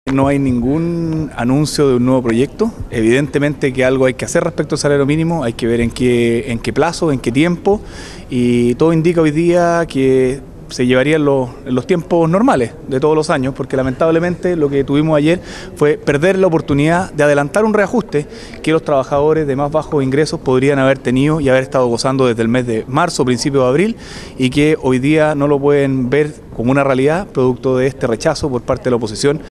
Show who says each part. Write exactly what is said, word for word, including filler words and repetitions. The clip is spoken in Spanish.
Speaker 1: No hay ningún anuncio de un nuevo proyecto. Evidentemente que algo hay que hacer respecto al salario mínimo, hay que ver en qué, en qué plazo, en qué tiempo, y todo indica hoy día que se llevaría en los, en los tiempos normales de todos los años, porque lamentablemente lo que tuvimos ayer fue perder la oportunidad de adelantar un reajuste que los trabajadores de más bajos ingresos podrían haber tenido y haber estado gozando desde el mes de marzo, principio de abril, y que hoy día no lo pueden ver como una realidad producto de este rechazo por parte de la oposición.